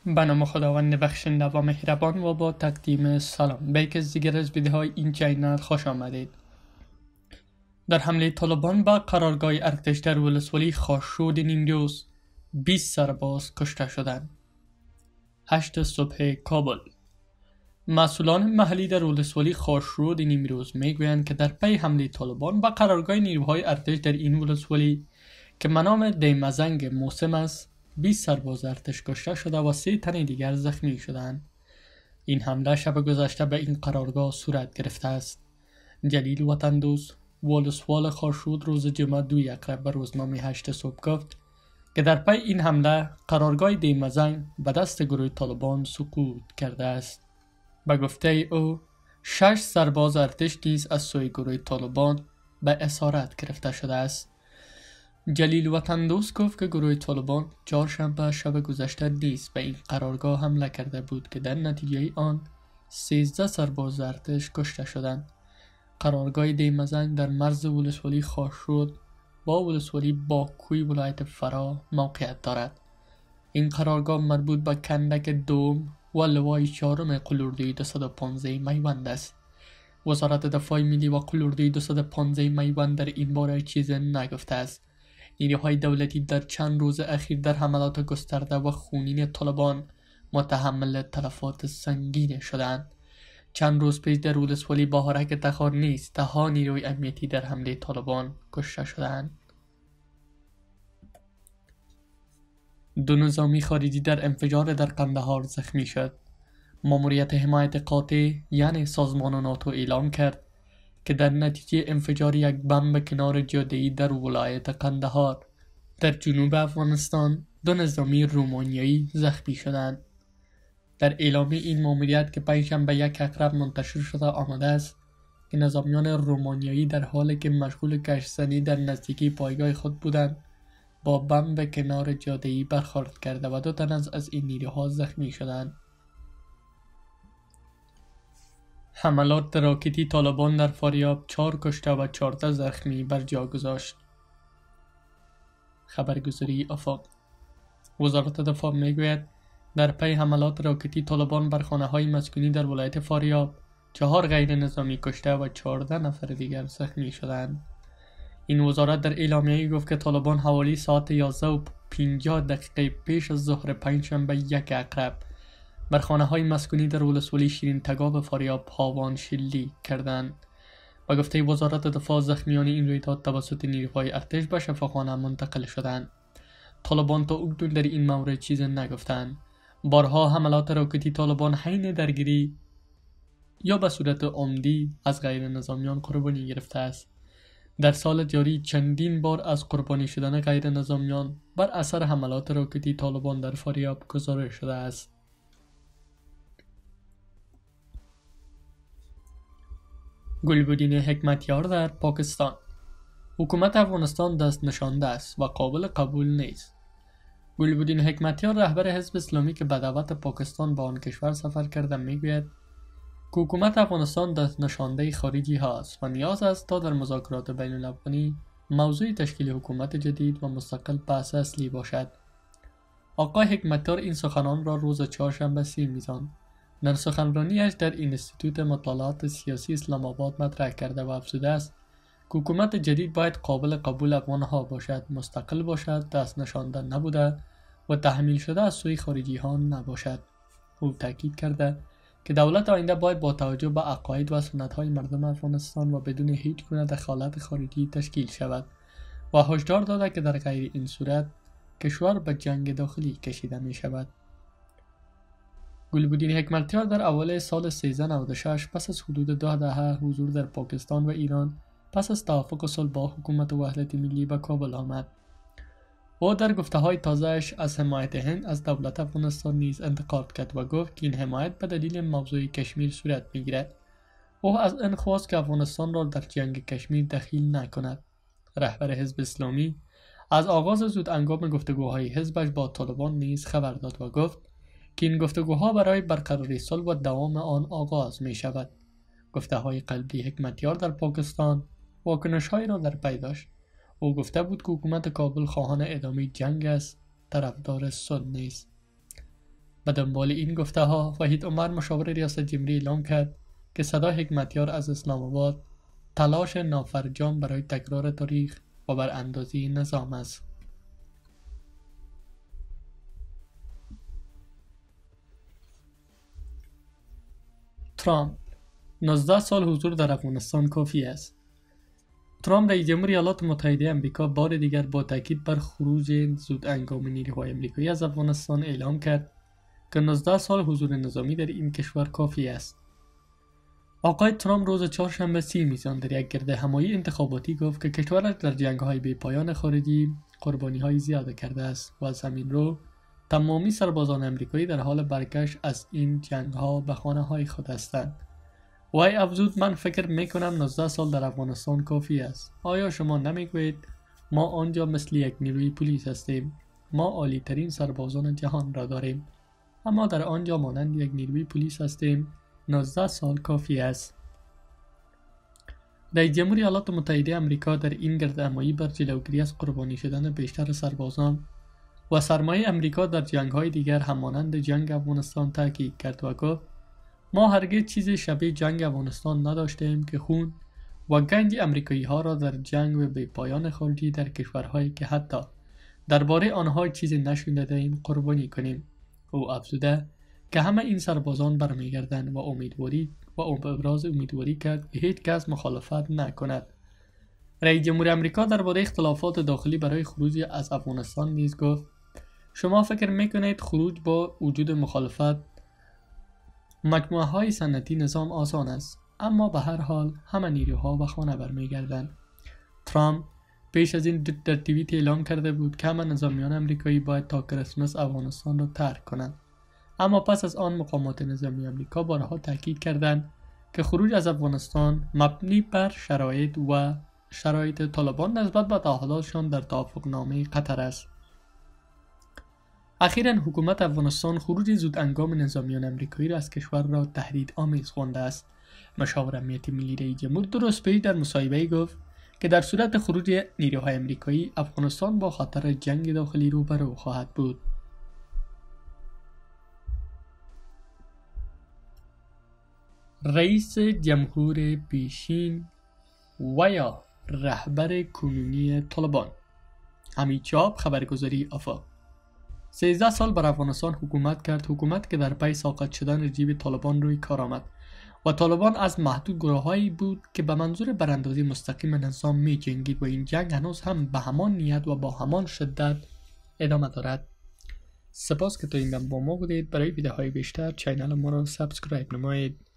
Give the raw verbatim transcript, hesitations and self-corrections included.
به نام خداوند بخشنده و مهربان و با تقدیم سلام به یک از دیگر از ویدیوهای این چینل خوش آمدید. در حمله طالبان به قرارگاه ارتش در ولسوالی خاشرود نیمروز بیست سرباز کشته شدند. هشت صبح کابل. مسئولان محلی در ولسوالی خاشرود نیمروز میگویند که در پی حمله طالبان به قرارگاه نیروهای ارتش در این ولسوالی که به نام دیمزنگ موسم است بیست سرباز ارتش کشته شده و سه تن دیگر زخمی شدند. این حمله شب گذشته به این قرارگاه صورت گرفته است. جلیل وطندوست ولسوال خاشرود روز جمعه دوی اقرب به روزنامه هشت صبح گفت که در پی این حمله قرارگاه دیمزنگ به دست گروه طالبان سقوط کرده است. به گفته او شش سرباز ارتش نیز از سوی گروه طالبان به اسارت گرفته شده است. جلیل وطندوست گفت که گروه طالبان چهارشنبه شب گذشته نیز به این قرارگاه حمله کرده بود که در نتیجه آن سیزده سرباز ارتش کشته شدند. قرارگاه دیمزنگ در مرز ولسوالی خاشرود با ولسوالی باکوی ولایت فرا موقعیت دارد. این قرارگاه مربوط به کندک دوم و لوای چهارم قلوردوی دویست و پانزده میوند است. وزارت دفاع ملی و قلوردوی دویست و پانزده میوند در این باره چیزی نگفته است. نیروهای دولتی در چند روز اخیر در حملات گسترده و خونین طالبان متحمل تلفات سنگین شدند. چند روز پیش در ولسوالی بهارک تخار نیز ده نیروی امنیتی در حمله طالبان کشته شدند. دو نظامی خارجی در انفجار در قندهار زخمی شد. ماموریت حمایت قاطع یعنی سازمان ناتو اعلام کرد که در نتیجه انفجار یک بمب کنار جاده‌ای در ولایت قندهار در جنوب افغانستان دو نظامی رومانیایی زخمی شدند. در اعلامیه این ماموریت که پنجشنبه یک اقرب منتشر شده آمده است که نظامیان رومانیایی در حالی که مشغول گشت‌زنی در نزدیکی پایگاه خود بودند با بمب کنار جاده‌ای برخورد کرده و دو تن از این نیروها زخمی شدند. حملات راکتی طالبان در فاریاب چهار کشته و چهارده زخمی بر جا گذاشت. خبرگزاری آفاق. وزارت دفاع میگوید در پی حملات راکتی طالبان بر خانه‌های مسکونی در ولایت فاریاب چهار غیر نظامی کشته و چهارده نفر دیگر زخمی شدند. این وزارت در اعلامیه گفت که طالبان حوالی ساعت یازده و پنجاه دقیقه پیش از ظهر پنجشنبه یک اقرب بر خانه‌های مسکونی در ولسوالی شیرین تگاب فاریاب هاوان شلیک کردند. با گفته وزارت دفاع زخمیان این رویداد توسط نیروهای ارتش به شفاخانه منتقل شدند. طالبان تا اکنون در این مورد چیزی نگفتند. بارها حملات راکتی طالبان حین درگیری یا به صورت عمدی از غیر نظامیان قربانی گرفته است. در سال جاری چندین بار از قربانی شدن غیر نظامیان بر اثر حملات راکتی طالبان در فاریاب گزارش شده است. گلبدین حکمتیار در پاکستان. حکومت افغانستان دست نشانده است و قابل قبول نیست. گلبدین حکمتیار رهبر حزب اسلامی که به دعوت پاکستان به آن کشور سفر کرده میگوید که حکومت افغانستان دست نشانده خارجی هاست و نیاز است تا در مذاکرات بین الافغانی موضوع تشکیل حکومت جدید و مستقل بحث اصلی باشد. آقای حکمتیار این سخنان را روز چهارشنبه سی میزان در سخنرانیش در اینستیتوت مطالعات سیاسی اسلام آباد مطرح کرده و افزوده است که حکومت جدید باید قابل قبول افغانها باشد، مستقل باشد، دست نشانده نبوده و تحمیل شده از سوی خارجی ها نباشد. او تاکید کرده که دولت آینده باید با توجه به عقاید و سنت های مردم افغانستان و بدون هیچ گونه دخالت خارجی تشکیل شود و هشدار داده که در غیر این صورت کشور به جنگ داخلی کشیده می شود. گلبدین حکمتیار در اوایل سال سیزده نود و شش پس از حدود ده دهه حضور در پاکستان و ایران پس از توافق صلح با حکومت وحدت ملی به کابل آمد. او در گفته‌های تازه‌اش از حمایت هند از دولت افغانستان نیز انتقاد کرد و گفت که این حمایت به دلیل موضوع کشمیر صورت می‌گیرد. او از آن خواست که افغانستان را در جنگ کشمیر دخیل نکند. رهبر حزب اسلامی از آغاز زودهنگام گفتگوهای حزبش با طالبان نیز خبر داد و گفت که این گفتگوها برای برقراری صلح و دوام آن آغاز می شود. گفته‌های قلبی حکمتیار در پاکستان واکنش‌هایی را در پی داشت. او گفته بود که حکومت کابل خواهان ادامه جنگ است، طرفدار صلح نیست. به دنبال این گفته ها وحید عمر مشاور ریاست جمهوری اعلام کرد که صدا حکمتیار از اسلام آباد تلاش نافرجام برای تکرار تاریخ و براندازی نظام است. ترامپ: نوزده سال حضور در افغانستان کافی است. ترامپ رئیس جمهور ایالات متحده آمریکا بار دیگر با تاکید بر خروج زود انگام نیروهای آمریکایی از افغانستان اعلام کرد که نوزده سال حضور نظامی در این کشور کافی است. آقای ترامپ روز چهارشنبه سی میزان در یک گرد همایی انتخاباتی گفت که کشورش در جنگ‌های بی پایان خارجی قربانی‌های زیاد کرده است و از همین رو تمامی سربازان آمریکایی در حال برگشت از این جنگ‌ها به خانه‌های خود هستند. وی افزود: من فکر میکنم نوزده سال در افغانستان کافی است. آیا شما نمیگویید ما آنجا مثل یک نیروی پلیس هستیم؟ ما عالی ترین سربازان جهان را داریم، اما در آنجا مانند یک نیروی پلیس هستیم. نوزده سال کافی است. رئیس جمهور ایالات متحده آمریکا در این گردهمایی بر جلوگیری از قربانی شدن بیشتر سربازان و سرمایه آمریکا در جنگ‌های دیگر همانند جنگ افغانستان تاکید کرد و گفت: ما هرگز چیزی شبیه جنگ افغانستان نداشتیم که خون و گنج آمریکایی ها را در جنگ و بی پایان خارجی در کشورهایی که حتی درباره آنها چیزی نشنیده ایم قربانی کنیم. او افزوده که همه این سربازان برمیگردند و امیدواری و ابراز امیدواری کرد که هیچ کس مخالفت نکند. رئیس جمهور آمریکا درباره اختلافات داخلی برای خروج از افغانستان نیز گفت: شما فکر میکنید خروج با وجود مخالفت مجموعه های صنعتی نظام آسان است، اما به هر حال همه نیروها به خانه برمیگردند. ترامپ پیش از این در توییت اعلام کرده بود که همه نظامیان آمریکایی باید تا کریسمس افغانستان را ترک کنند، اما پس از آن مقامات نظامی آمریکا بارها تاکید کردند که خروج از افغانستان مبنی بر شرایط و شرایط طالبان نسبت به تعهداتشان در توافقنامه قطر است. اخیراً حکومت افغانستان خروج زود انگام نظامیان آمریکایی را از کشور را تهدید آمیز خوانده است. مشاور امنیت ملی رئیس جمهور درست پیش در مصاحبه‌ای گفت که در صورت خروج نیروهای آمریکایی افغانستان با خطر جنگ داخلی روبرو خواهد بود. رئیس جمهور پیشین و یا رهبر کنونی طالبان. حمید چاب، خبرگزاری آفاق. سیزده سال بر افغانستان حکومت کرد، حکومت که در پی ساقط شدن رژیم طالبان روی کار آمد و طالبان از محدود گروهایی بود که به منظور براندازی مستقیم نظام می جنگید و این جنگ هنوز هم به همان نیت و با همان شدت ادامه دارد. سپاس که تا این دم با ما بودید. برای ویدیوهای بیشتر چینل ما را سابسکرایب نمایید.